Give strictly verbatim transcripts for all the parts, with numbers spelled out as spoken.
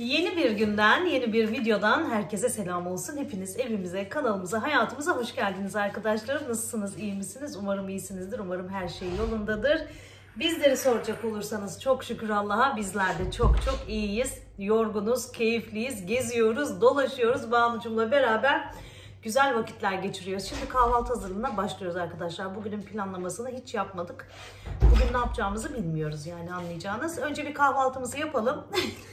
Yeni bir günden, yeni bir videodan herkese selam olsun. Hepiniz evimize, kanalımıza, hayatımıza hoş geldiniz arkadaşlarım. Nasılsınız, iyi misiniz? Umarım iyisinizdir, umarım her şey yolundadır. Bizleri soracak olursanız çok şükür Allah'a bizler de çok çok iyiyiz. Yorgunuz, keyifliyiz, geziyoruz, dolaşıyoruz. Banucum'la beraber güzel vakitler geçiriyoruz. Şimdi kahvaltı hazırlığına başlıyoruz arkadaşlar. Bugünün planlamasını hiç yapmadık. Bugün ne yapacağımızı bilmiyoruz yani, anlayacağınız. Önce bir kahvaltımızı yapalım.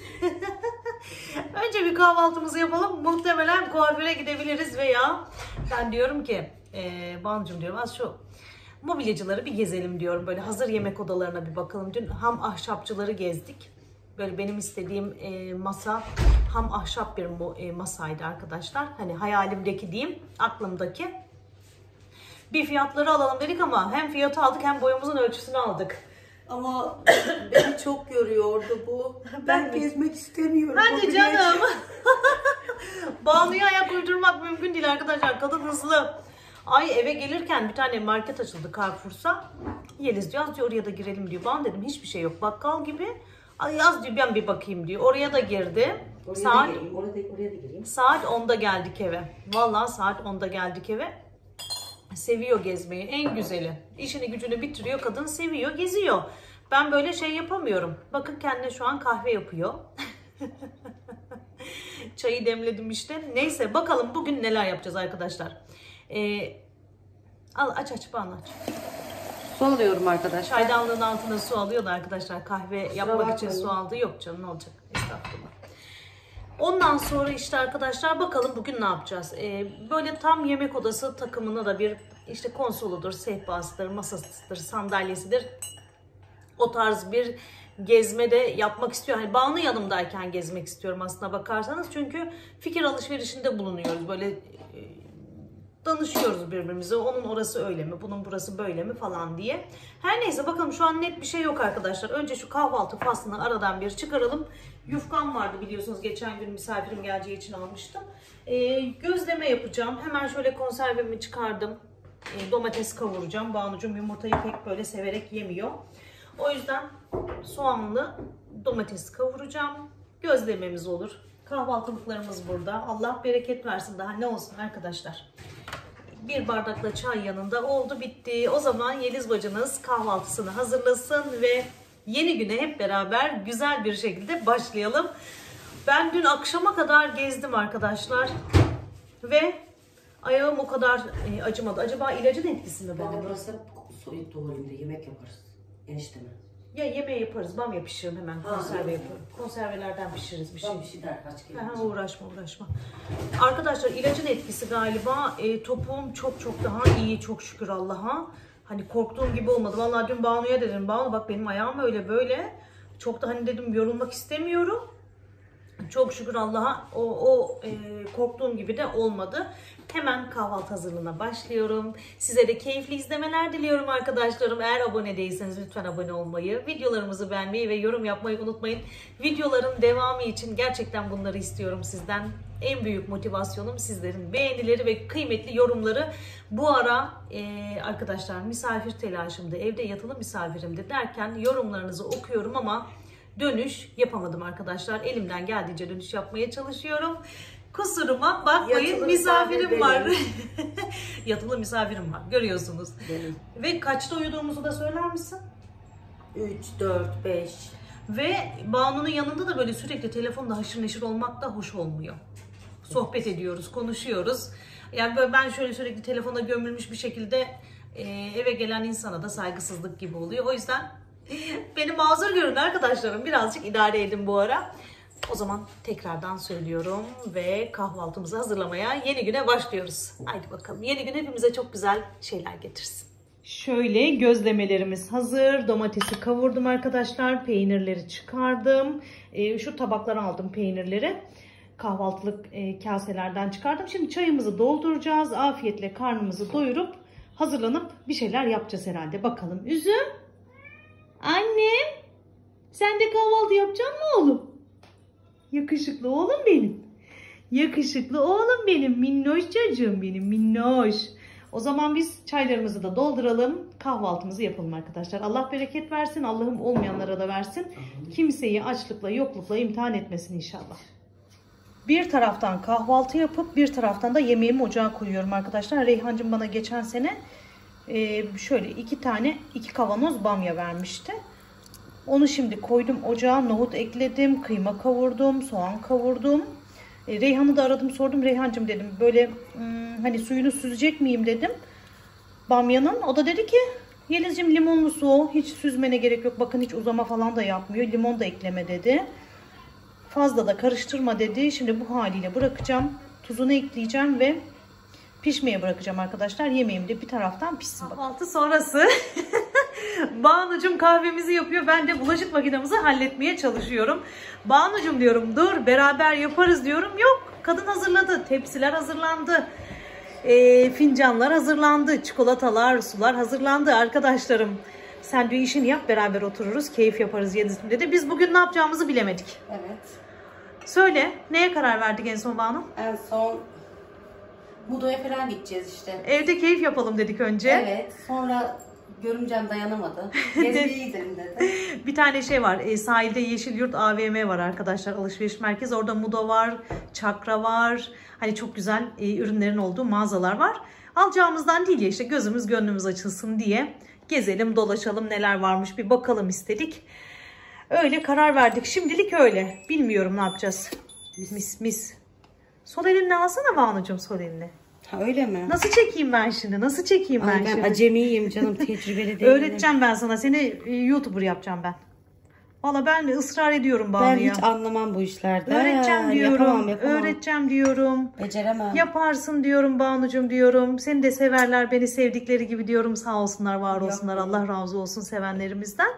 Önce bir kahvaltımızı yapalım. Muhtemelen kuaföre gidebiliriz veya ben diyorum ki e, Banucum diyorum az şu mobilyacıları bir gezelim diyorum. Böyle hazır yemek odalarına bir bakalım. Dün ham ahşapçıları gezdik. Böyle benim istediğim e, masa ham ahşap bir e, masaydı arkadaşlar. Hani hayalimdeki diyeyim, aklımdaki. Bir fiyatları alalım dedik ama hem fiyatı aldık hem boyumuzun ölçüsünü aldık. Ama beni çok yoruyordu bu. Ben, ben gezmek istemiyorum. Hadi canım. Banu'ya ayak uydurmak mümkün değil arkadaşlar. Kadın hızlı. Ay eve gelirken bir tane market açıldı Carrefour'sa. Yeliz diyor, az diyor oraya da girelim diyor. Banu dedim hiçbir şey yok. Bakkal gibi. Ay yaz diyor ben bir bakayım diyor. Oraya da girdi. Oraya saat, da gireyim, oraya da, oraya da gireyim. Saat onda geldik eve. Vallahi saat onda geldik eve. Seviyor gezmeyi. En güzeli. İşini gücünü bitiriyor. Kadın seviyor. Geziyor. Ben böyle şey yapamıyorum. Bakın kendine şu an kahve yapıyor. Çayı demledim işte. Neyse bakalım bugün neler yapacağız arkadaşlar. Ee, al aç aç bana aç. Su alıyorum arkadaşlar. Çaydanlığın altına su alıyordu arkadaşlar. Kahve yapmak için su aldı. Yok canım ne olacak? Estağfurullah. Ondan sonra işte arkadaşlar bakalım bugün ne yapacağız. Ee, böyle tam yemek odası takımına da bir işte konsoludur, sehpasıdır, masasıdır, sandalyesidir. O tarz bir gezme de yapmak istiyorum. Hani Banu yanımdayken gezmek istiyorum aslına bakarsanız. Çünkü fikir alışverişinde bulunuyoruz. Böyle e, danışıyoruz birbirimize. Onun orası öyle mi, bunun burası böyle mi falan diye. Her neyse bakalım şu an net bir şey yok arkadaşlar. Önce şu kahvaltı faslını aradan bir çıkaralım. Yufkam vardı biliyorsunuz. Geçen gün misafirim geleceği için almıştım. E, gözleme yapacağım. Hemen şöyle konservemi çıkardım. E, domates kavuracağım. Banucum yumurtayı pek böyle severek yemiyor. O yüzden soğanlı domates kavuracağım. Gözlememiz olur. Kahvaltılıklarımız burada. Allah bereket versin, daha ne olsun arkadaşlar. Bir bardakla çay yanında oldu bitti. O zaman Yeliz bacınız kahvaltısını hazırlasın ve yeni güne hep beraber güzel bir şekilde başlayalım. Ben dün akşama kadar gezdim arkadaşlar. Ve ayağım o kadar e, acımadı. Acaba ilacın etkisi mi? Ben de burası soyut tuvalimde yemek yaparız. Enişteme. Ya yemeği yaparız, bamya pişiririm hemen, konserve yaparım. Konservelerden pişiririz bir şey. Bir şey der kaç kere. Ha, uğraşma uğraşma. Arkadaşlar ilacın etkisi galiba. E, topuğum çok çok daha iyi çok şükür Allah'a. Hani korktuğum gibi olmadı. Vallahi dün Banu'ya dedim, Banu bak benim ayağım öyle böyle. Çok da hani dedim yorulmak istemiyorum. Çok şükür Allah'a o, o e, korktuğum gibi de olmadı. Hemen kahvaltı hazırlığına başlıyorum. Size de keyifli izlemeler diliyorum arkadaşlarım. Eğer abone değilseniz lütfen abone olmayı, videolarımızı beğenmeyi ve yorum yapmayı unutmayın. Videoların devamı için gerçekten bunları istiyorum sizden. En büyük motivasyonum sizlerin beğenileri ve kıymetli yorumları. Bu ara e, arkadaşlar misafir telaşımda, evde yatılı misafirimde derken yorumlarınızı okuyorum ama dönüş yapamadım arkadaşlar. Elimden geldiğince dönüş yapmaya çalışıyorum. Kusuruma bakmayın, yatılı misafirim var. Yatılı misafirim var. Görüyorsunuz. Benim. Ve kaçta uyuduğumuzu da söyler misin? üç, dört, beş. Ve Banu'nun yanında da böyle sürekli telefonda haşır neşir olmak da hoş olmuyor. Sohbet ediyoruz, konuşuyoruz. Yani böyle ben şöyle sürekli telefona gömülmüş bir şekilde e, eve gelen insana da saygısızlık gibi oluyor. O yüzden beni mazur görün arkadaşlarım. Birazcık idare edin bu ara. O zaman tekrardan söylüyorum ve kahvaltımızı hazırlamaya yeni güne başlıyoruz. Haydi bakalım. Yeni gün hepimize çok güzel şeyler getirsin. Şöyle gözlemelerimiz hazır. Domatesi kavurdum arkadaşlar. Peynirleri çıkardım. E, şu tabaklara aldım peynirleri. Kahvaltılık e, kaselerden çıkardım. Şimdi çayımızı dolduracağız. Afiyetle karnımızı doyurup hazırlanıp bir şeyler yapacağız herhalde. Bakalım. Üzüm. Annem. Sen de kahvaltı yapacaksın mı oğlum? Yakışıklı oğlum benim. Yakışıklı oğlum benim. Minnoş çocuğum benim. Minnoş. O zaman biz çaylarımızı da dolduralım, kahvaltımızı yapalım arkadaşlar. Allah bereket versin, Allah'ım olmayanlara da versin. Kimseyi açlıkla, yoklukla imtihan etmesin inşallah. Bir taraftan kahvaltı yapıp bir taraftan da yemeğimi ocağa koyuyorum arkadaşlar. Reyhancığım bana geçen sene e, şöyle iki tane, iki kavanoz bamya vermişti. Onu şimdi koydum ocağa, nohut ekledim, kıyma kavurdum, soğan kavurdum. E, Reyhan'ı da aradım, sordum. Reyhancığım dedim, böyle hmm, hani suyunu süzecek miyim dedim bamyanın. O da dedi ki Yelizciğim limonlu su, hiç süzmene gerek yok. Bakın hiç uzama falan da yapmıyor. Limon da ekleme dedi. Fazla da karıştırma dedi. Şimdi bu haliyle bırakacağım. Tuzunu ekleyeceğim ve pişmeye bırakacağım arkadaşlar. Yemeğim de bir taraftan pişsin. Kahvaltı sonrası Banucuğum kahvemizi yapıyor. Ben de bulaşık makinemizi halletmeye çalışıyorum. Banucuğum diyorum, dur beraber yaparız diyorum. Yok, kadın hazırladı. Tepsiler hazırlandı. E, fincanlar hazırlandı. Çikolatalar, sular hazırlandı arkadaşlarım. Sen diyor işini yap, beraber otururuz, keyif yaparız Yeliz'im dedi. Biz bugün ne yapacağımızı bilemedik. Evet. Söyle, neye karar verdik en son Banu? En son Mudo'ya falan gideceğiz işte. Evde keyif yapalım dedik önce. Evet. Sonra görümcem dayanamadı. Gezmeye gidelim dedi. Bir tane şey var. E, sahilde Yeşilyurt A V M var arkadaşlar. Alışveriş merkezi. Orada Mudo var. Çakra var. Hani çok güzel e, ürünlerin olduğu mağazalar var. Alacağımızdan değil ya, işte gözümüz gönlümüz açılsın diye gezelim, dolaşalım, neler varmış bir bakalım istedik. Öyle karar verdik. Şimdilik öyle. Bilmiyorum ne yapacağız. Mis mis. mis. Sol elinle alsana Banucuğum, sol elinle. Ha öyle mi? Nasıl çekeyim ben şimdi? Nasıl çekeyim ben, Ay, ben şimdi? acemiyim canım, tecrübeli değilim. Öğreteceğim ben sana. Seni e, YouTuber yapacağım ben. Valla ben ısrar ediyorum Banu'ya. Ben hiç anlamam bu işlerde. Öğreteceğim diyorum. Yapamam, yapamam. Öğreteceğim diyorum. Beceremem. Yaparsın diyorum Banucuğum diyorum. Seni de severler, beni sevdikleri gibi diyorum. Sağ olsunlar, var olsunlar. Yok. Allah razı olsun sevenlerimizden.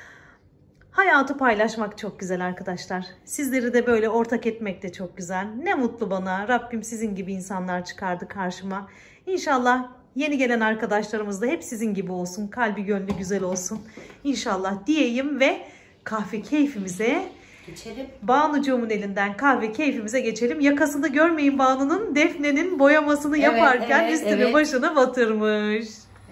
Hayatı paylaşmak çok güzel arkadaşlar. Sizleri de böyle ortak etmek de çok güzel. Ne mutlu bana. Rabbim sizin gibi insanlar çıkardı karşıma. İnşallah yeni gelen arkadaşlarımız da hep sizin gibi olsun. Kalbi gönlü güzel olsun. İnşallah diyeyim ve kahve keyfimize geçelim. Banucuğumun elinden kahve keyfimize geçelim. Yakasını görmeyin Banu'nun, Defne'nin boyamasını Evet, yaparken evet, üstüne evet. başına batırmış.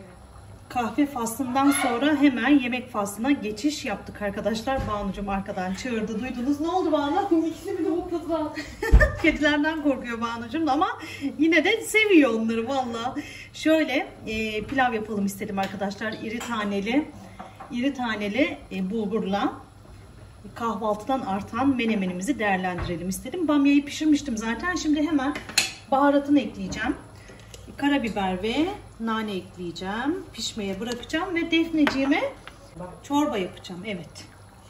Kahve faslından sonra hemen yemek faslına geçiş yaptık arkadaşlar. Banucuğum arkadan çığırdı. Duydunuz. Ne oldu Banu? İkisi bir de hopladılar. Kedilerden korkuyor Banucuğum ama yine de seviyor onları valla. Şöyle e, pilav yapalım istedim arkadaşlar. İri taneli, iri taneli e, bulgurla kahvaltıdan artan menemenimizi değerlendirelim istedim. Bamyayı pişirmiştim zaten. Şimdi hemen baharatını ekleyeceğim. Karabiber ve nane ekleyeceğim. Pişmeye bırakacağım ve Defneciğime çorba yapacağım. Evet.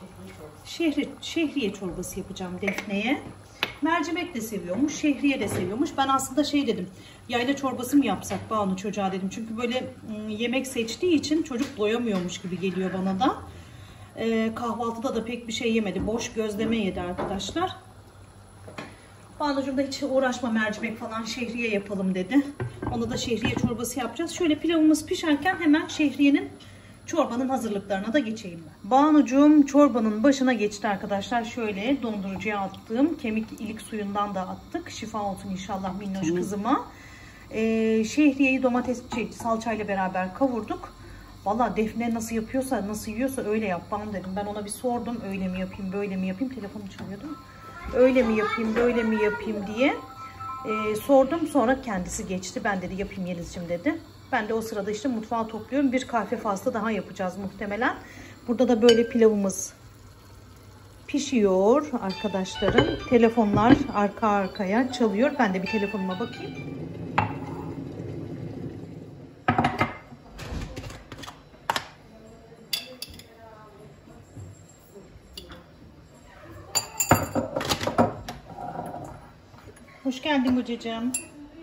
Şehri, şehriye çorbası yapacağım Defne'ye. Mercimek de seviyormuş, şehriye de seviyormuş. Ben aslında şey dedim, yayla çorbası mı yapsak Banu çocuğa dedim. Çünkü böyle ım, yemek seçtiği için çocuk doyamıyormuş gibi geliyor bana da. Ee, kahvaltıda da pek bir şey yemedi. Boş gözleme yedi arkadaşlar. Banucuğum da hiç uğraşma, mercimek falan, şehriye yapalım dedi. Ona da şehriye çorbası yapacağız. Şöyle pilavımız pişerken hemen şehriyenin, çorbanın hazırlıklarına da geçeyim ben. Banucuğum çorbanın başına geçti arkadaşlar. Şöyle dondurucuya attığım kemik ilik suyundan da attık. Şifa olsun inşallah minnoş Hı. kızıma. Ee, şehriyeyi domates şey, salçayla beraber kavurduk. Valla Defne nasıl yapıyorsa, nasıl yiyorsa öyle yap Banu dedim. Ben ona bir sordum, öyle mi yapayım, böyle mi yapayım. Telefonum çalıyordu. Öyle mi yapayım, böyle mi yapayım diye ee, sordum. Sonra kendisi geçti. Ben dedi yapayım Yelizciğim dedi. Ben de o sırada işte mutfağı topluyorum. Bir kahve faslı daha yapacağız muhtemelen. Burada da böyle pilavımız pişiyor arkadaşlarım. Telefonlar arka arkaya çalıyor. Ben de bir telefonuma bakayım. Hoş geldin kocacığım.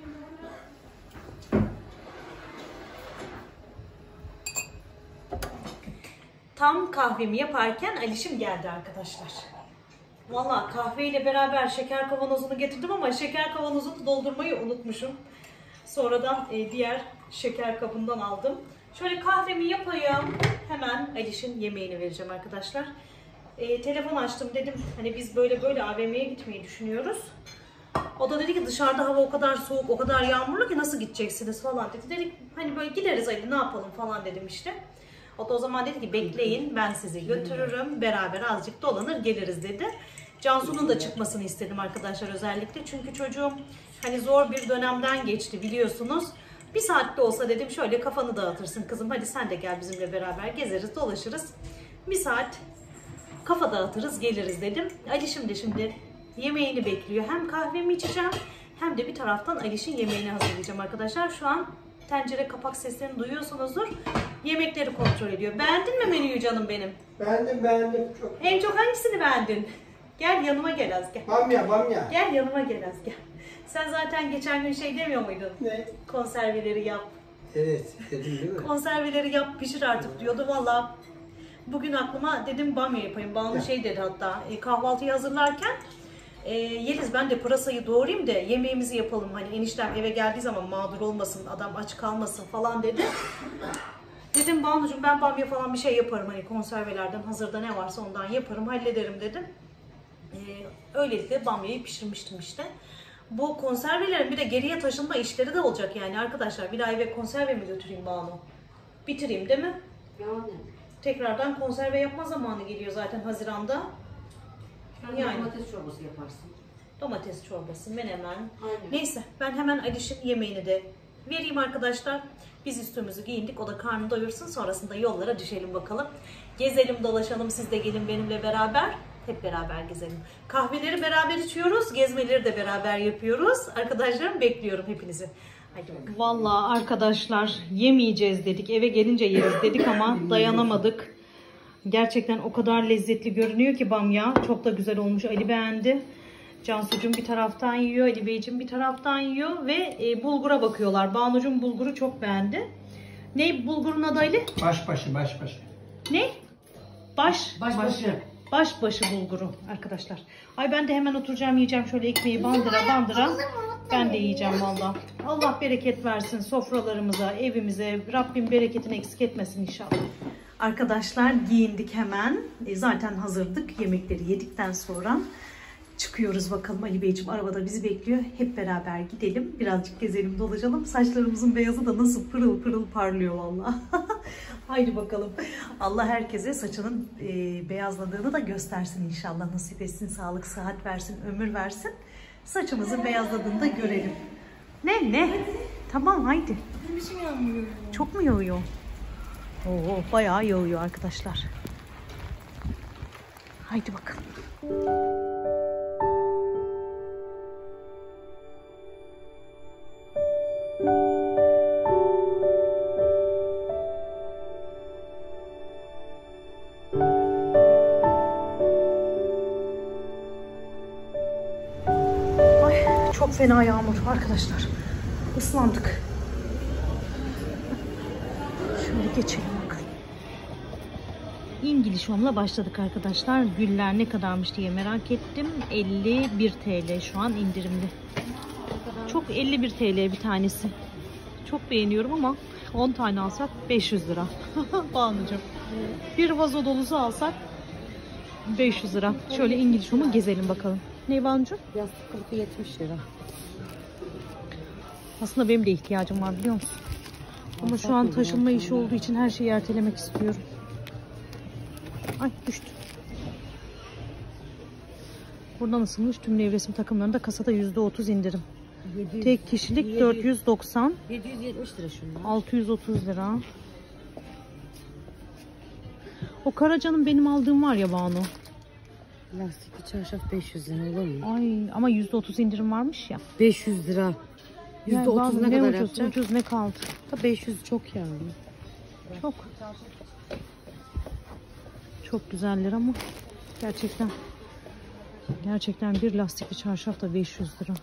Tam kahvemi yaparken Alişim geldi arkadaşlar. Valla kahveyle beraber şeker kavanozunu getirdim ama şeker kavanozunu doldurmayı unutmuşum. Sonradan e, diğer şeker kabından aldım. Şöyle kahvemi yapayım. Hemen Aliş'in yemeğini vereceğim arkadaşlar. E, telefon açtım dedim. Hani biz böyle böyle A V M'ye gitmeyi düşünüyoruz. O da dedi ki dışarıda hava o kadar soğuk, o kadar yağmurlu ki nasıl gideceksiniz falan dedi. Dedik hani böyle gideriz Ali ne yapalım falan dedim işte. O da o zaman dedi ki bekleyin ben sizi götürürüm, beraber azıcık dolanır geliriz dedi. Cansu'nun da çıkmasını istedim arkadaşlar özellikle. Çünkü çocuğum hani zor bir dönemden geçti biliyorsunuz. Bir saatte olsa dedim şöyle kafanı dağıtırsın kızım. Hadi sen de gel bizimle beraber gezeriz dolaşırız. Bir saat kafa dağıtırız geliriz dedim. Ali şimdi şimdi yemeğini bekliyor. Hem kahvemi içeceğim hem de bir taraftan Aliş'in yemeğini hazırlayacağım arkadaşlar. Şu an tencere kapak seslerini duyuyorsunuzdur. Yemekleri kontrol ediyor. Beğendin mi menüyü canım benim? Beğendim beğendim çok. En çok hangisini beğendin? Gel yanıma gel Az gel. Bamya bamya. Gel yanıma gel Az gel. Sen zaten geçen gün şey demiyor muydun? Ne? Konserveleri yap. Evet dedim değil mi? Konserveleri yap pişir artık diyordu. Valla bugün aklıma dedim bamya yapayım. Banu şey dedi hatta e, kahvaltıyı hazırlarken e, Yeliz ben de pırasayı doğrayayım da yemeğimizi yapalım. Hani eniştem eve geldiği zaman mağdur olmasın, adam aç kalmasın falan dedi. Dedim Banucuğum ben bamya falan bir şey yaparım. Hani konservelerden hazırda ne varsa ondan yaparım, hallederim dedim. E, öylelikle bamyayı pişirmiştim işte. Bu konservelerin bir de geriye taşınma işleri de olacak yani arkadaşlar. Bir ay eve konserve mi götüreyim Banu? Bitireyim değil mi? Yani. Tekrardan konserve yapma zamanı geliyor zaten Haziran'da. Yani, Yani. domates çorbası yaparsın. Domates çorbası, menemen. Aynen. Neyse ben hemen Aliş'in yemeğini de vereyim arkadaşlar. Biz üstümüzü giyindik. O da karnını doyursun. Sonrasında yollara düşelim bakalım. Gezelim dolaşalım. Siz de gelin benimle beraber. Hep beraber gezelim. Kahveleri beraber içiyoruz. Gezmeleri de beraber yapıyoruz. Arkadaşlarım bekliyorum hepinizi. Hadi bakalım. Vallahi arkadaşlar yemeyeceğiz dedik. Eve gelince yeriz dedik ama dayanamadık. Gerçekten o kadar lezzetli görünüyor ki bamya. Çok da güzel olmuş. Ali beğendi. Cansucuğum bir taraftan yiyor. Ali Beyciğim bir taraftan yiyor. Ve e, bulgura bakıyorlar. Banucuğum bulguru çok beğendi. Ne bulgurun adı Ali? Başbaşı başbaşı. Ne? Baş. Başbaşı. Başbaşı bulguru arkadaşlar. Ay ben de hemen oturacağım yiyeceğim şöyle ekmeği bandıra bandıra. Ben de yiyeceğim valla. Allah bereket versin sofralarımıza, evimize. Rabbim bereketini eksik etmesin inşallah. Arkadaşlar giyindik hemen. E, zaten hazırdık. Yemekleri yedikten sonra çıkıyoruz bakalım. Ali Beyciğim arabada bizi bekliyor. Hep beraber gidelim. Birazcık gezelim dolaşalım. Saçlarımızın beyazı da nasıl pırıl pırıl parlıyor valla. Haydi bakalım. Allah herkese saçının e, beyazladığını da göstersin inşallah. Nasip etsin, sağlık, sıhhat versin, ömür versin. Saçımızın beyazladığını da görelim. Ne ne? Tamam haydi. Çok mu yağıyor? Oo, bayağı yağıyor arkadaşlar. Haydi bakalım. Ay, çok fena yağmur arkadaşlar. Islandık. Şöyle geçelim bakalım. İngiliz Home'la başladık arkadaşlar. Güller ne kadarmış diye merak ettim. elli bir TL şu an indirimli. Çok elli bir TL bir tanesi. Çok beğeniyorum ama on tane alsak beş yüz lira. Banucuğum. Bir vazo dolusu alsak beş yüz lira. Şöyle İngiliz Home'u gezelim bakalım. Ne Banucuğum? Yastık kılıfı yetmiş lira. Aslında benim de ihtiyacım var biliyor musun? Ama şu an taşınma işi olduğu için her şeyi ertelemek istiyorum. Ay düştü. Buradan ısınmış tüm nevresim takımlarında kasada yüzde otuz indirim. Tek kişilik dört yüz doksan. yedi yüz yetmiş lira şunlar. altı yüz otuz lira. O Karaca'nın benim aldığım var ya Banu. Lastikli çarşaf beş yüz lira olur mu? Ay ama yüzde otuz indirim varmış ya. beş yüz lira. Yani yüzde otuz Banu, ne kadar ucuz, yapacak? ucuz ne kaldı? beş yüz çok yani. Çok. Çok güzeller ama gerçekten gerçekten bir lastikli çarşaf da beş yüz lira.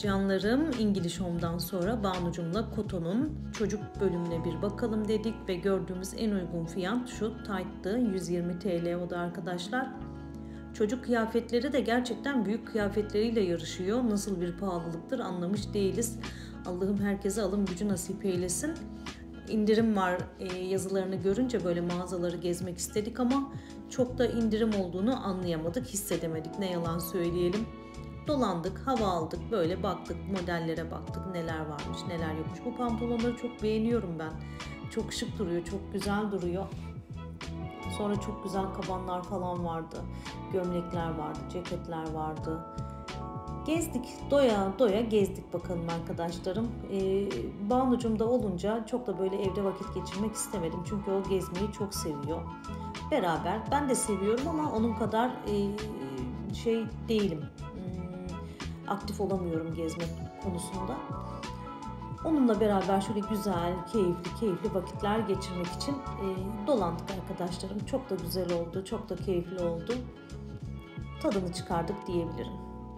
Canlarım, İngiliz Home'dan sonra Banucum'la Koto'nun çocuk bölümüne bir bakalım dedik ve gördüğümüz en uygun fiyat şu tight'tı. yüz yirmi TL o da arkadaşlar. Çocuk kıyafetleri de gerçekten büyük kıyafetleriyle yarışıyor. Nasıl bir pahalılıktır anlamış değiliz. Allah'ım herkese alım gücü nasip eylesin. İndirim var e, yazılarını görünce böyle mağazaları gezmek istedik ama çok da indirim olduğunu anlayamadık, hissedemedik, ne yalan söyleyelim. Dolandık, hava aldık, böyle baktık, modellere baktık, neler varmış, neler yokmuş. Bu pantolonları çok beğeniyorum ben. Çok şık duruyor, çok güzel duruyor. Sonra çok güzel kabanlar falan vardı, gömlekler vardı, ceketler vardı. Gezdik, doya doya gezdik bakalım arkadaşlarım. Ee, Banucum'da olunca çok da böyle evde vakit geçirmek istemedim. Çünkü o gezmeyi çok seviyor. Beraber, ben de seviyorum ama onun kadar e, şey değilim. Aktif olamıyorum gezme konusunda. Onunla beraber şöyle güzel, keyifli, keyifli vakitler geçirmek için e, dolandık arkadaşlarım. Çok da güzel oldu, çok da keyifli oldu. Tadını çıkardık diyebilirim.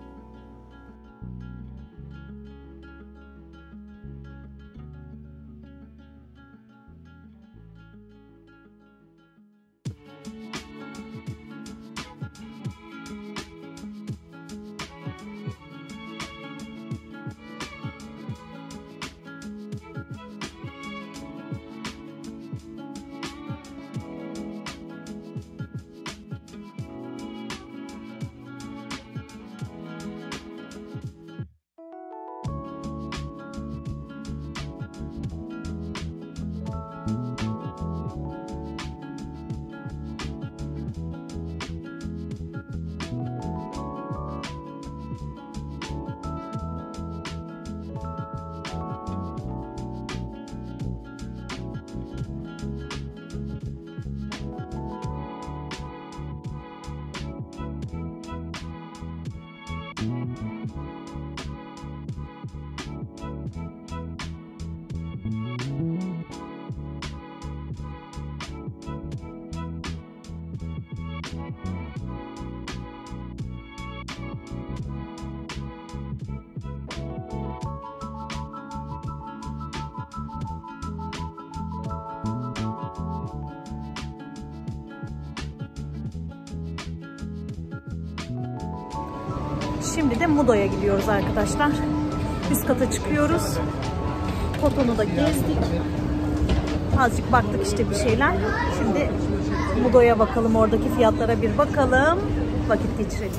Şimdi de Mudo'ya gidiyoruz arkadaşlar. Üst kata çıkıyoruz. Koton'u da gezdik. Azıcık baktık işte bir şeyler. Şimdi Mudo'ya bakalım, oradaki fiyatlara bir bakalım. Vakit geçirelim.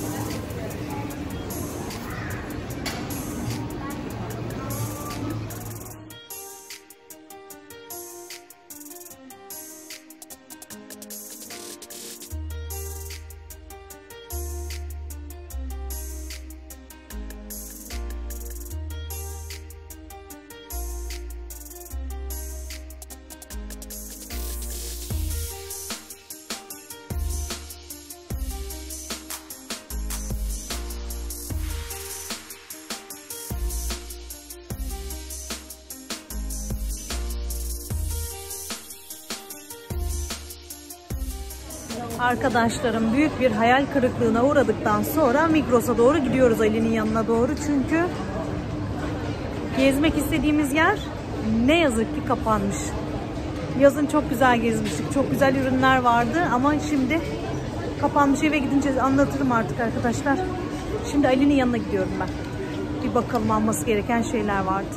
Arkadaşlarım, büyük bir hayal kırıklığına uğradıktan sonra Migros'a doğru gidiyoruz, Ali'nin yanına doğru. Çünkü gezmek istediğimiz yer ne yazık ki kapanmış. Yazın çok güzel gezmiştik, çok güzel ürünler vardı ama şimdi kapanmış. Eve gidince anlatırım artık arkadaşlar. Şimdi Ali'nin yanına gidiyorum ben. Bir bakalım, alması gereken şeyler vardı.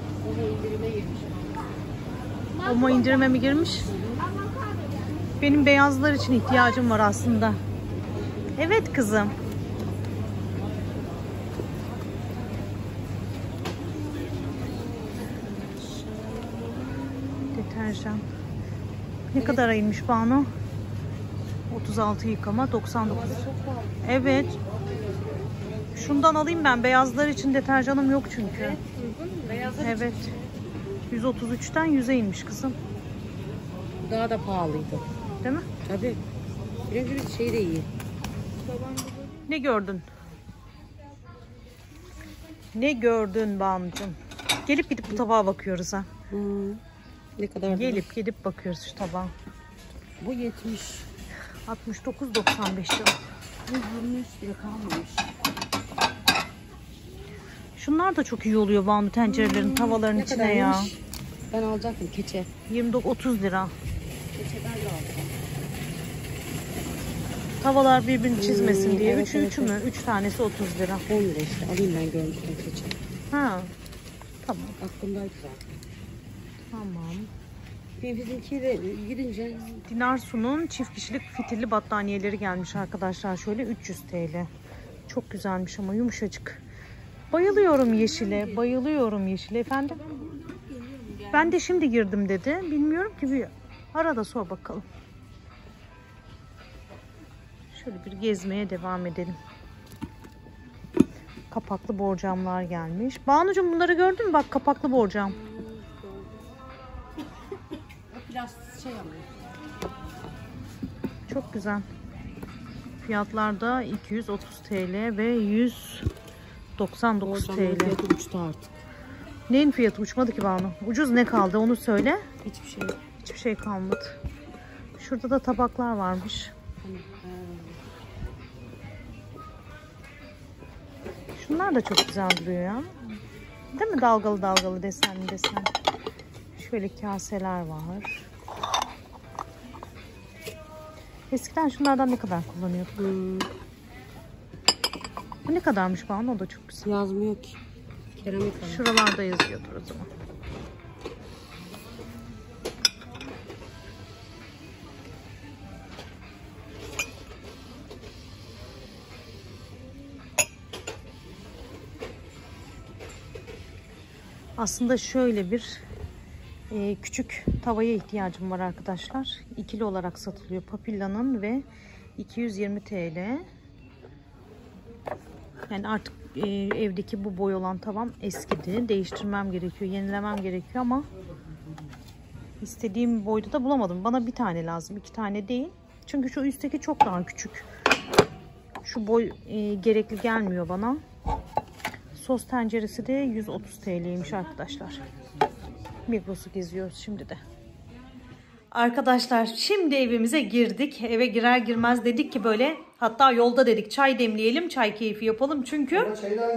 Omo indirime mi girmiş? Benim beyazlar için ihtiyacım var aslında. Evet kızım. Deterjan. Ne kadar ayırmış Banu? otuz altı yıkama doksan dokuz. Evet. Şundan alayım ben. Beyazlar için deterjanım yok çünkü. Evet. yüz otuz üçten yüze inmiş kızım. Daha da pahalıydı. Değil mi? Tabii. Bir şey de iyi. Ne gördün? Ne gördün Banu'cum? Gelip gidip bu tabağa bakıyoruz ha. Hmm. Ne kadar? Gelip bu? Gidip bakıyoruz şu tabağa. Bu yetmiş. altmış dokuz doksan beş lira. Bu yirmi üç lira kalmamış. Şunlar da çok iyi oluyor Banu tencerelerin, hmm, tavaların içine ya. Ben alacaktım keçe. yirmi dokuz otuz lira. Keçeden de aldım. Tavalar birbirini çizmesin Hmm, diye. evet, Üçü evet, üçü mü? Üç tanesi otuz lira. on lira işte. Alayım ben görmüştüm keçe. Ha. Tamam. Aklımdaydı zaten. Tamam. Bir bizimkiyle gidince Dinar Su'nun çift kişilik fitilli battaniyeleri gelmiş arkadaşlar. Şöyle üç yüz TL. Çok güzelmiş ama yumuşacık. Bayılıyorum yeşile. Bayılıyorum yeşile efendim. Ben de şimdi girdim dedi. Bilmiyorum ki, bir arada sor bakalım. Şöyle bir gezmeye devam edelim. Kapaklı borcamlar gelmiş. Banucuğum bunları gördün mü? Bak, kapaklı borcam. plastik şey alıyor. Çok güzel. Fiyatlarda iki yüz otuz TL ve yüz doksan dokuz TL. Fiyatı uçtu artık. Neyin fiyatı uçmadı ki Banu? Ucuz ne kaldı onu söyle. Hiçbir şey yok. Hiçbir şey kalmadı. Şurada da tabaklar varmış. Şunlar da çok güzel duruyor ya. Değil mi? Dalgalı dalgalı, desenli desen. Şöyle kaseler var. Eskiden şunlardan ne kadar kullanıyorduk? Hmm. Bu ne kadarmış Banu? O da çok güzel. Yazmıyor ki. Keramik alıyor. Şuralarda yazıyordur o zaman. Aslında şöyle bir e, küçük tavaya ihtiyacım var arkadaşlar. İkili olarak satılıyor. Papilla'nın ve iki yüz yirmi TL. Yani artık e, evdeki bu boy olan tavam eskidi. Değiştirmem gerekiyor, yenilemem gerekiyor ama istediğim boyda da bulamadım. Bana bir tane lazım, iki tane değil. Çünkü şu üstteki çok daha küçük. Şu boy e, gerekli gelmiyor bana. Sos tenceresi de yüz otuz TL'ymiş arkadaşlar. Migros'u geziyoruz şimdi de. Arkadaşlar şimdi evimize girdik. Eve girer girmez dedik ki böyle, hatta yolda dedik çay demleyelim, çay keyfi yapalım. Çünkü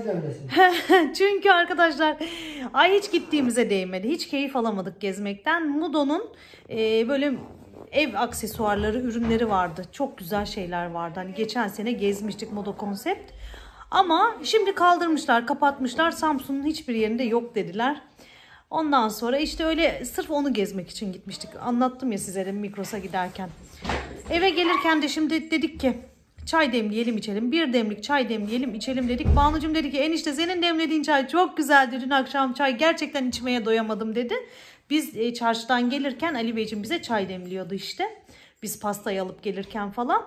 çünkü arkadaşlar ay hiç gittiğimize değmedi. Hiç keyif alamadık gezmekten. Mudo'nun e, böyle ev aksesuarları, ürünleri vardı. Çok güzel şeyler vardı. Hani geçen sene gezmiştik Mudo Konsept. Ama şimdi kaldırmışlar, kapatmışlar. Samsun'un hiçbir yerinde yok dediler. Ondan sonra işte öyle sırf onu gezmek için gitmiştik. Anlattım ya size de Migros'a giderken. Eve gelirken de şimdi dedik ki çay demleyelim içelim. Bir demlik çay demleyelim içelim dedik. Banucuğum dedi ki enişte senin demlediğin çay çok güzeldi. Dün akşam çay gerçekten içmeye doyamadım dedi. Biz e, çarşıdan gelirken Ali Beyciğim bize çay demliyordu işte. Biz pastayı alıp gelirken falan.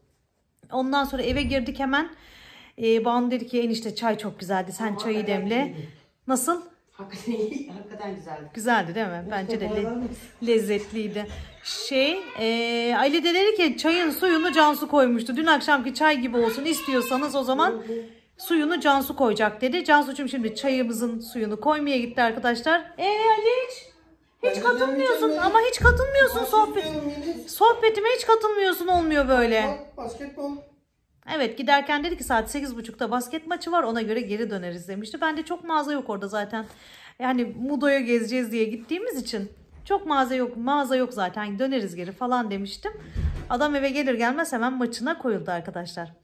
Ondan sonra eve girdik hemen. E, Banu dedi ki enişte çay çok güzeldi. Sen çayı demle. Nasıl? Hakikaten güzeldi. Güzeldi değil mi? Bence de le lezzetliydi. Şey, e, Ali de dedi ki çayın suyunu Cansu koymuştu. Dün akşamki çay gibi olsun istiyorsanız o zaman suyunu Cansu koyacak dedi. Cansu'cum şimdi çayımızın suyunu koymaya gitti arkadaşlar. Eee Ali hiç, hiç katılmıyorsun ama hiç katılmıyorsun sohbet. Sohbetime hiç katılmıyorsun, olmuyor böyle. Basketbol. Evet, giderken dedi ki saat sekiz buçukta basket maçı var, ona göre geri döneriz demişti. Ben de çok mağaza yok orada zaten. Yani Mudo'ya gezeceğiz diye gittiğimiz için çok mağaza yok, mağaza yok zaten, döneriz geri falan demiştim. Adam eve gelir gelmez hemen maçına koyuldu arkadaşlar.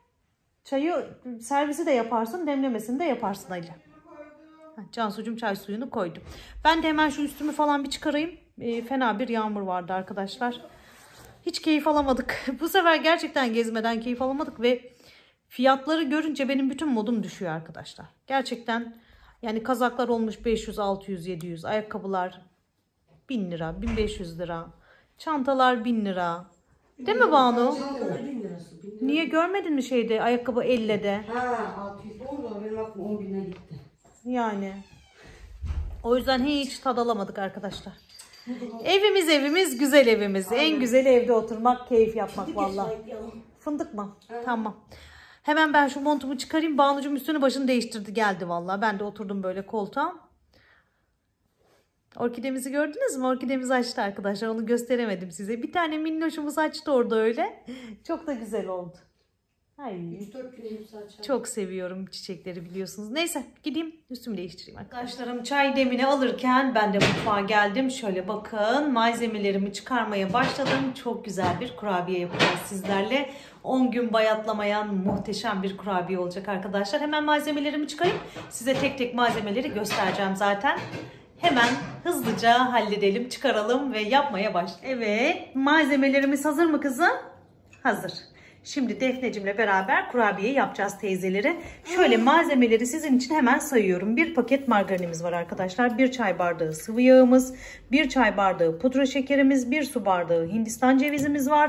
Çayı servisi de yaparsın, demlemesini de yaparsın Ali. Cansu'cum çay suyunu koydum. Ben de hemen şu üstümü falan bir çıkarayım. E, fena bir yağmur vardı arkadaşlar. Hiç keyif alamadık. Bu sefer gerçekten gezmeden keyif alamadık ve fiyatları görünce benim bütün modum düşüyor arkadaşlar. Gerçekten yani kazaklar olmuş beş yüz, altı yüz, yedi yüz, ayakkabılar bin lira, bin beş yüz lira, çantalar bin lira. Değil mi Banu? bin lirası. bin lira. Niye görmedin mi şeyde ayakkabı ellide? Ha altı yüz oldu, benim aklım on bine gitti. Yani. O yüzden hiç tad alamadık arkadaşlar. Evimiz evimiz güzel evimiz. Aynen. En güzeli evde oturmak, keyif yapmak vallahi. Fındık mı? Evet. Tamam. Hemen ben şu montumu çıkarayım. Banucuğum üstünü başını değiştirdi geldi vallahi. Ben de oturdum böyle koltuğa. Orkidemizi gördünüz mü? Orkidemizi açtı arkadaşlar. Onu gösteremedim size. Bir tane minnoşumuz açtı orada öyle. Çok da güzel oldu. Ay. üç dört güne hepsi açar. Çok seviyorum çiçekleri biliyorsunuz. Neyse gideyim üstümü değiştireyim. Arkadaşlarım çay demini alırken ben de mutfağa geldim. Şöyle bakın malzemelerimi çıkarmaya başladım. Çok güzel bir kurabiye yapacağız sizlerle. on gün bayatlamayan muhteşem bir kurabiye olacak arkadaşlar. Hemen malzemelerimi çıkarayım. Size tek tek malzemeleri göstereceğim zaten. Hemen hızlıca halledelim, çıkaralım ve yapmaya başlayalım. Evet, malzemelerimiz hazır mı kızım? Hazır. Şimdi Defneciğimle beraber kurabiye yapacağız teyzeleri. Şöyle malzemeleri sizin için hemen sayıyorum. Bir paket margarinimiz var arkadaşlar. Bir çay bardağı sıvı yağımız, bir çay bardağı pudra şekerimiz, bir su bardağı Hindistan cevizimiz var.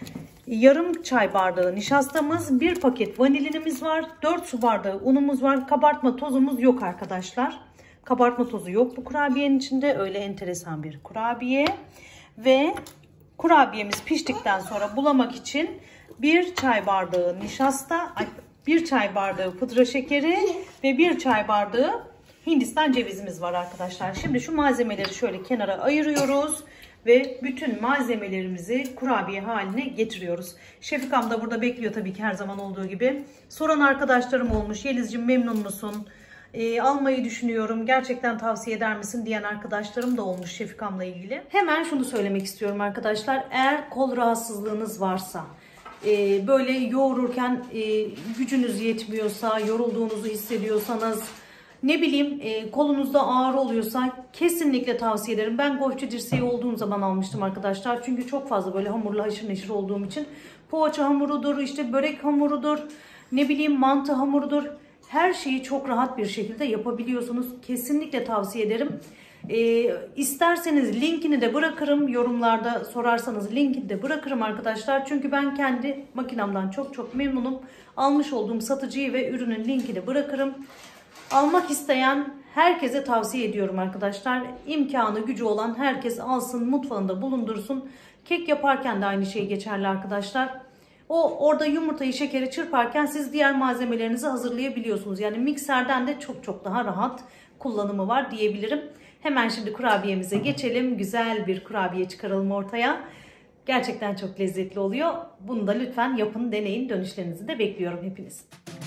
Yarım çay bardağı nişastamız, bir paket vanilinimiz var. dört su bardağı unumuz var. Kabartma tozumuz yok arkadaşlar. Kabartma tozu yok bu kurabiyenin içinde. Öyle enteresan bir kurabiye. Ve kurabiyemiz piştikten sonra bulamak için bir çay bardağı nişasta, bir çay bardağı pudra şekeri ve bir çay bardağı Hindistan cevizimiz var arkadaşlar. Şimdi şu malzemeleri şöyle kenara ayırıyoruz ve bütün malzemelerimizi kurabiye haline getiriyoruz. Şefikam da burada bekliyor tabii ki her zaman olduğu gibi. Soran arkadaşlarım olmuş. Yelizciğim memnun musun? E, almayı düşünüyorum. Gerçekten tavsiye eder misin diyen arkadaşlarım da olmuş Şefikam'la ilgili. Hemen şunu söylemek istiyorum arkadaşlar. Eğer kol rahatsızlığınız varsa, e, böyle yoğururken e, gücünüz yetmiyorsa, yorulduğunuzu hissediyorsanız, ne bileyim e, kolunuzda ağrı oluyorsa kesinlikle tavsiye ederim. Ben golfçü dirseği olduğum zaman almıştım arkadaşlar. Çünkü çok fazla böyle hamurla haşır neşir olduğum için. Poğaça hamurudur, işte börek hamurudur, ne bileyim mantı hamurudur. Her şeyi çok rahat bir şekilde yapabiliyorsunuz. Kesinlikle tavsiye ederim. Ee, isterseniz linkini de bırakırım. Yorumlarda sorarsanız linkini de bırakırım arkadaşlar. Çünkü ben kendi makinamdan çok çok memnunum. Almış olduğum satıcıyı ve ürünün linkini bırakırım. Almak isteyen herkese tavsiye ediyorum arkadaşlar. İmkanı gücü olan herkes alsın, mutfağında bulundursun. Kek yaparken de aynı şey geçerli arkadaşlar. O orada yumurtayı, şekeri çırparken siz diğer malzemelerinizi hazırlayabiliyorsunuz. Yani mikserden de çok çok daha rahat kullanımı var diyebilirim. Hemen şimdi kurabiyemize geçelim. Güzel bir kurabiye çıkaralım ortaya. Gerçekten çok lezzetli oluyor. Bunu da lütfen yapın, deneyin. Dönüşlerinizi de bekliyorum hepiniz.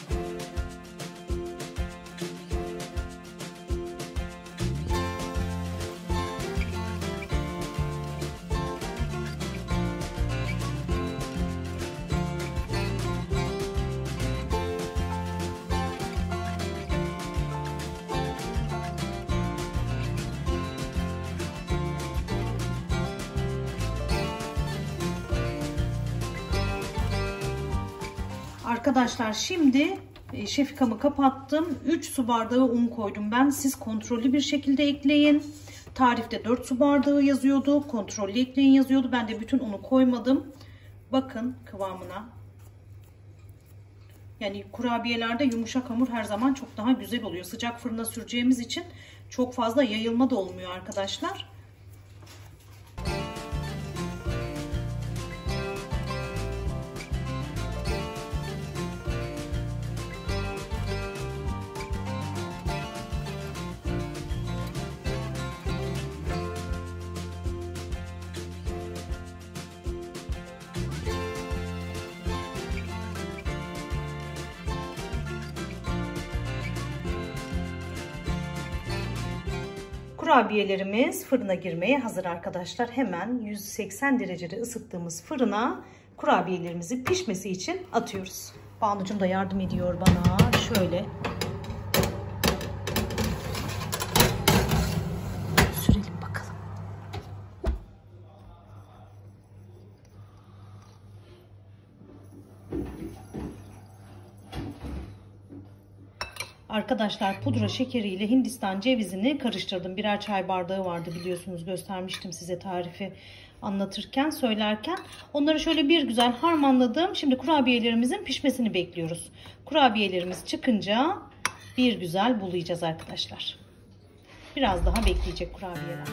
Arkadaşlar şimdi şefikamı kapattım. üç su bardağı un koydum ben. Siz kontrollü bir şekilde ekleyin. Tarifte dört su bardağı yazıyordu. Kontrollü ekleyin yazıyordu. Ben de bütün unu koymadım. Bakın kıvamına. Yani kurabiyelerde yumuşak hamur her zaman çok daha güzel oluyor. Sıcak fırına süreceğimiz için çok fazla yayılma da olmuyor arkadaşlar. Kurabiyelerimiz fırına girmeye hazır arkadaşlar. Hemen yüz seksen derecede ısıttığımız fırına kurabiyelerimizi pişmesi için atıyoruz. Banucuğum da yardım ediyor bana. Şöyle sürelim bakalım. Arkadaşlar pudra şekeriyle Hindistan cevizini karıştırdım. Birer çay bardağı vardı biliyorsunuz, göstermiştim size tarifi anlatırken, söylerken. Onları şöyle bir güzel harmanladım. Şimdi kurabiyelerimizin pişmesini bekliyoruz. Kurabiyelerimiz çıkınca bir güzel bulayacağız arkadaşlar. Biraz daha bekleyecek kurabiyeler.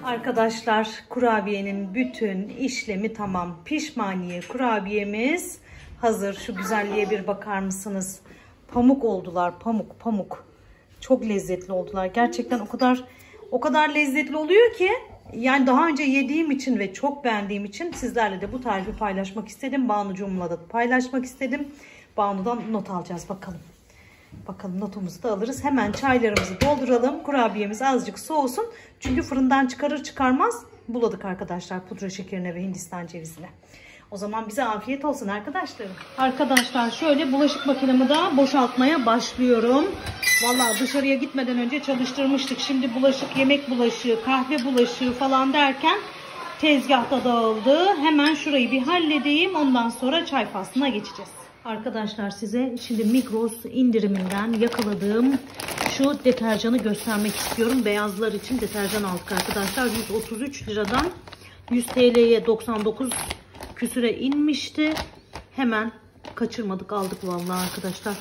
Arkadaşlar kurabiyenin bütün işlemi tamam. Pişmaniye kurabiyemiz hazır. Şu güzelliğe bir bakar mısınız? Pamuk oldular, pamuk pamuk. Çok lezzetli oldular. Gerçekten o kadar o kadar lezzetli oluyor ki yani daha önce yediğim için ve çok beğendiğim için sizlerle de bu tarifi paylaşmak istedim. Banucuğumla da paylaşmak istedim. Banu'dan not alacağız bakalım. Bakalım notumuzu da alırız. Hemen çaylarımızı dolduralım. Kurabiyemiz azıcık soğusun. Çünkü fırından çıkarır çıkarmaz buladık arkadaşlar pudra şekerine ve Hindistan cevizine. O zaman bize afiyet olsun arkadaşlar. Arkadaşlar şöyle bulaşık makinemi de boşaltmaya başlıyorum. Vallahi dışarıya gitmeden önce çalıştırmıştık. Şimdi bulaşık, yemek bulaşığı, kahve bulaşığı falan derken tezgahta dağıldı. Hemen şurayı bir halledeyim. Ondan sonra çay faslına geçeceğiz. Arkadaşlar size şimdi Migros indiriminden yakaladığım şu deterjanı göstermek istiyorum. Beyazlar için deterjan aldık arkadaşlar. yüz otuz üç liradan yüz TL'ye doksan dokuz küsüre inmişti. Hemen kaçırmadık, aldık vallahi arkadaşlar.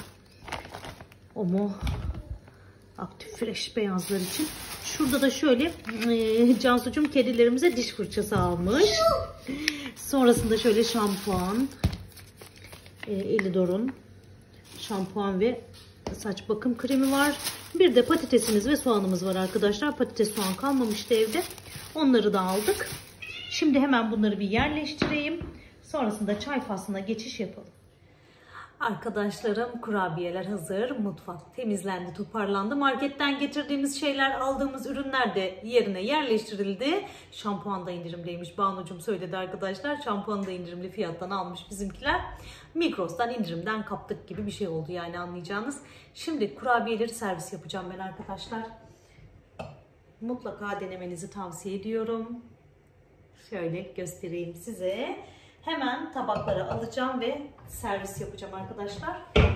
Omo Aktif Fresh beyazlar için. Şurada da şöyle e, Cansucuğum kedilerimize diş fırçası almış. Sonrasında şöyle şampuan. E, Elidor'un şampuan ve saç bakım kremi var. Bir de patatesimiz ve soğanımız var arkadaşlar. Patates soğan kalmamıştı evde. Onları da aldık. Şimdi hemen bunları bir yerleştireyim. Sonrasında çay faslına geçiş yapalım. Arkadaşlarım kurabiyeler hazır. Mutfak temizlendi, toparlandı. Marketten getirdiğimiz şeyler, aldığımız ürünler de yerine yerleştirildi. Şampuan da indirimliymiş. Banucuğum söyledi arkadaşlar. Şampuanı da indirimli fiyattan almış bizimkiler. Migros'tan indirimden kaptık gibi bir şey oldu yani, anlayacağınız. Şimdi kurabiyeleri servis yapacağım ben arkadaşlar. Mutlaka denemenizi tavsiye ediyorum. Şöyle göstereyim size. Hemen tabaklara alacağım ve servis yapacağım arkadaşlar.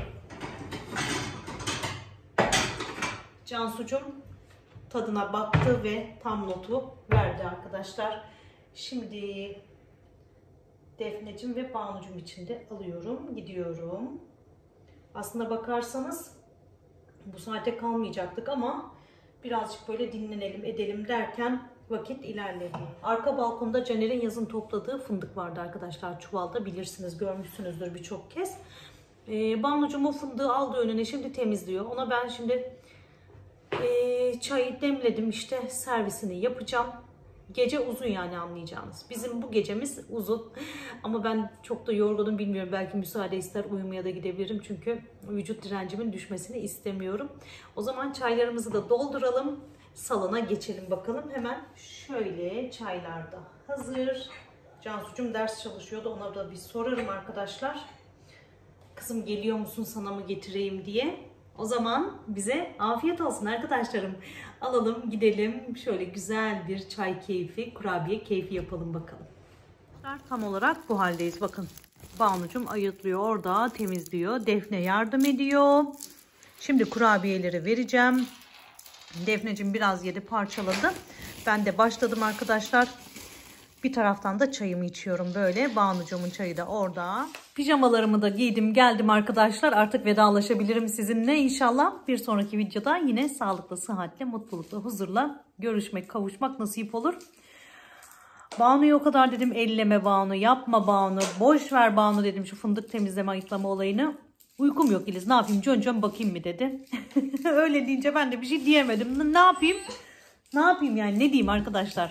Cansucuğum tadına baktı ve tam notu verdi arkadaşlar. Şimdi Defneciğim ve Banucuğum için de alıyorum. Gidiyorum. Aslında bakarsanız bu saate kalmayacaktık ama birazcık böyle dinlenelim edelim derken vakit ilerledi. Arka balkonda Caner'in yazın topladığı fındık vardı arkadaşlar. Çuvalda, bilirsiniz, görmüşsünüzdür birçok kez. Ee, Banucuğum o fındığı aldı önüne, şimdi temizliyor. Ona ben şimdi e, çayı demledim, işte servisini yapacağım. Gece uzun yani, anlayacağınız. Bizim bu gecemiz uzun. Ama ben çok da yorgunum, bilmiyorum. Belki müsaade ister, uyumaya da gidebilirim. Çünkü vücut direncimin düşmesini istemiyorum. O zaman çaylarımızı da dolduralım. Salona geçelim bakalım. Hemen şöyle çaylar da hazır. Cansucuğum ders çalışıyordu. Ona da bir sorarım arkadaşlar. Kızım geliyor musun, sana mı getireyim diye. O zaman bize afiyet olsun arkadaşlarım. Alalım gidelim. Şöyle güzel bir çay keyfi, kurabiye keyfi yapalım bakalım. Tam olarak bu haldeyiz. Bakın Banucuğum ayıtlıyor orada, temizliyor. Defne yardım ediyor. Şimdi kurabiyeleri vereceğim. Defneciğim biraz yedi, parçaladı. Ben de başladım arkadaşlar. Bir taraftan da çayımı içiyorum böyle. Banucuğumun çayı da orada. Pijamalarımı da giydim geldim arkadaşlar. Artık vedalaşabilirim sizinle inşallah. Bir sonraki videoda yine sağlıklı, sıhhatle, mutlulukla, huzurla görüşmek, kavuşmak nasip olur. Banu'ya o kadar dedim elleme Banu, yapma Banu, boş ver Banu dedim şu fındık temizleme, ayıklama olayını. Uykum yok Eliz, ne yapayım, cön cön bakayım mı dedi. Öyle deyince ben de bir şey diyemedim. Ne yapayım? Ne yapayım yani, ne diyeyim arkadaşlar?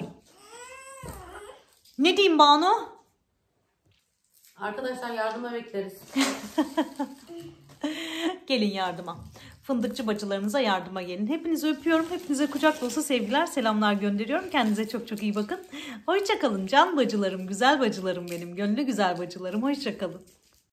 Ne diyeyim Banu? Arkadaşlar yardıma bekleriz. Gelin yardıma. Fındıkçı bacılarınıza yardıma gelin. Hepinizi öpüyorum. Hepinize kucak dolusu sevgiler, selamlar gönderiyorum. Kendinize çok çok iyi bakın. Hoşça kalın can bacılarım, güzel bacılarım benim. Gönlü güzel bacılarım. Hoşça kalın.